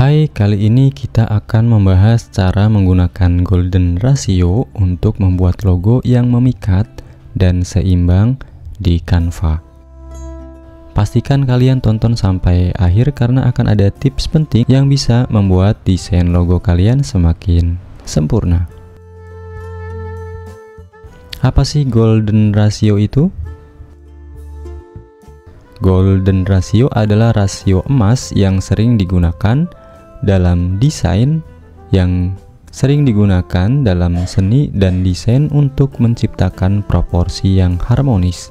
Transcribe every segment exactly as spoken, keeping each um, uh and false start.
Hai, kali ini kita akan membahas cara menggunakan golden ratio untuk membuat logo yang memikat dan seimbang di Canva. Pastikan kalian tonton sampai akhir karena akan ada tips penting yang bisa membuat desain logo kalian semakin sempurna. Apa sih golden ratio itu? Golden ratio adalah rasio emas yang sering digunakan dalam desain, yang sering digunakan dalam seni dan desain untuk menciptakan proporsi yang harmonis.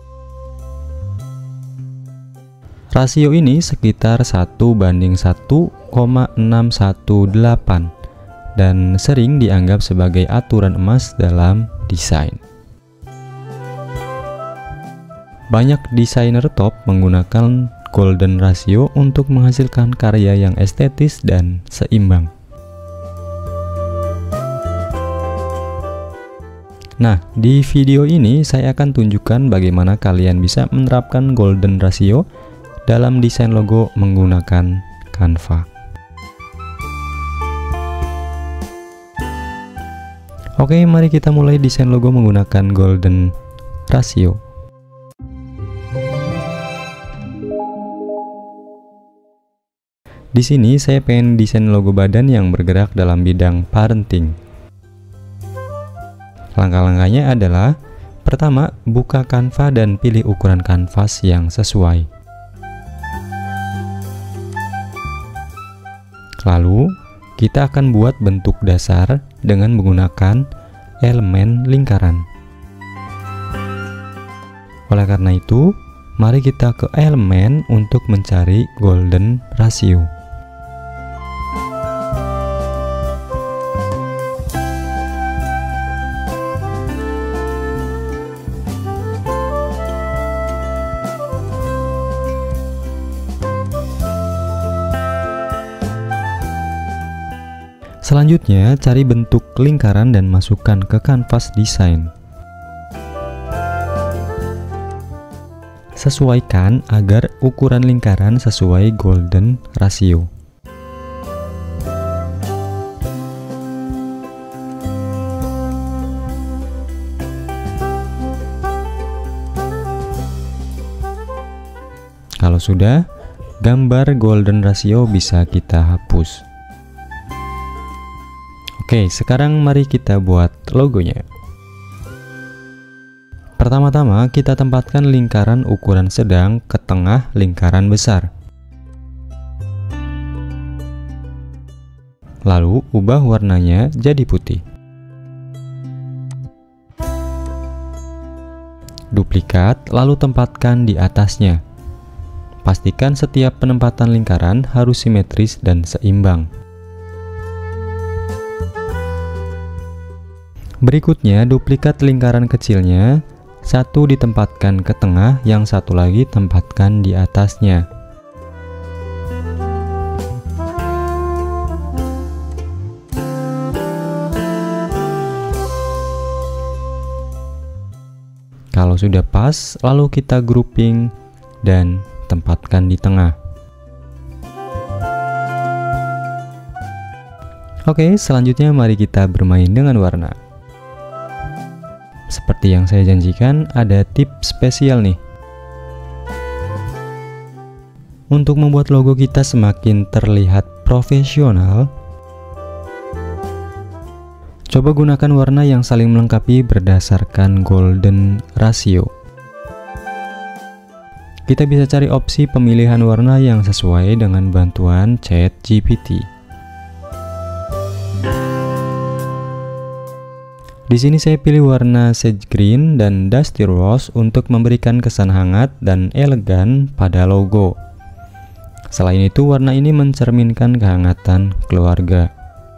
Rasio ini sekitar satu banding satu koma enam satu delapan dan sering dianggap sebagai aturan emas dalam desain. Banyak desainer top menggunakan golden ratio untuk menghasilkan karya yang estetis dan seimbang. Nah, di video ini saya akan tunjukkan bagaimana kalian bisa menerapkan golden ratio dalam desain logo menggunakan Canva. Oke, mari kita mulai desain logo menggunakan golden ratio. Di sini saya pengen desain logo badan yang bergerak dalam bidang parenting. Langkah-langkahnya adalah: pertama, buka Canva dan pilih ukuran kanvas yang sesuai. Lalu, kita akan buat bentuk dasar dengan menggunakan elemen lingkaran. Oleh karena itu, mari kita ke elemen untuk mencari golden ratio. Selanjutnya, cari bentuk lingkaran dan masukkan ke kanvas desain. Sesuaikan agar ukuran lingkaran sesuai golden ratio. Kalau sudah, gambar golden ratio bisa kita hapus. Oke, sekarang mari kita buat logonya. Pertama-tama kita tempatkan lingkaran ukuran sedang ke tengah lingkaran besar. Lalu ubah warnanya jadi putih. Duplikat lalu tempatkan di atasnya. Pastikan setiap penempatan lingkaran harus simetris dan seimbang. Berikutnya, duplikat lingkaran kecilnya, satu ditempatkan ke tengah, yang satu lagi tempatkan di atasnya. Kalau sudah pas, lalu kita grouping dan tempatkan di tengah. Oke, selanjutnya mari kita bermain dengan warna. Seperti yang saya janjikan, ada tips spesial nih. Untuk membuat logo kita semakin terlihat profesional, coba gunakan warna yang saling melengkapi berdasarkan golden ratio. Kita bisa cari opsi pemilihan warna yang sesuai dengan bantuan ChatGPT. Di sini saya pilih warna sage green dan dusty rose untuk memberikan kesan hangat dan elegan pada logo. Selain itu, warna ini mencerminkan kehangatan keluarga.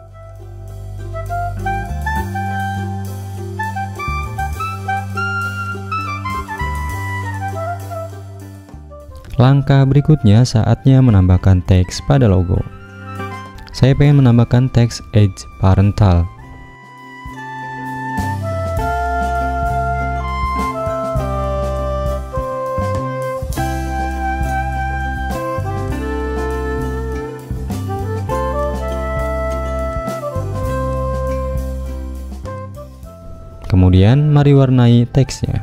Langkah berikutnya saatnya menambahkan teks pada logo. Saya pengen menambahkan teks age parental. Kemudian mari warnai teksnya.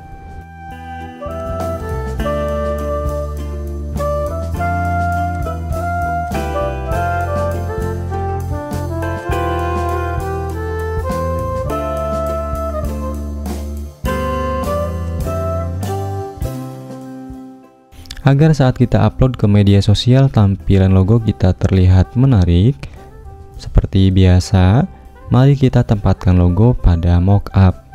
Agar saat kita upload ke media sosial tampilan logo kita terlihat menarik seperti biasa, mari kita tempatkan logo pada mockup.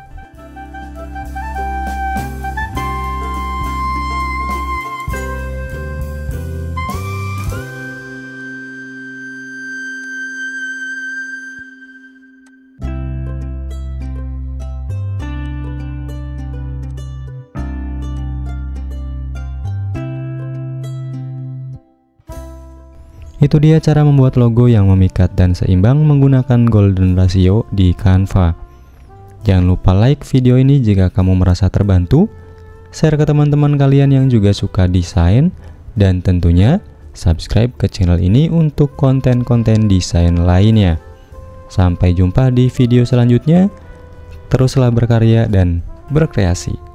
Itu dia cara membuat logo yang memikat dan seimbang menggunakan golden ratio di Canva. Jangan lupa like video ini jika kamu merasa terbantu, share ke teman-teman kalian yang juga suka desain, dan tentunya subscribe ke channel ini untuk konten-konten desain lainnya. Sampai jumpa di video selanjutnya, teruslah berkarya dan berkreasi.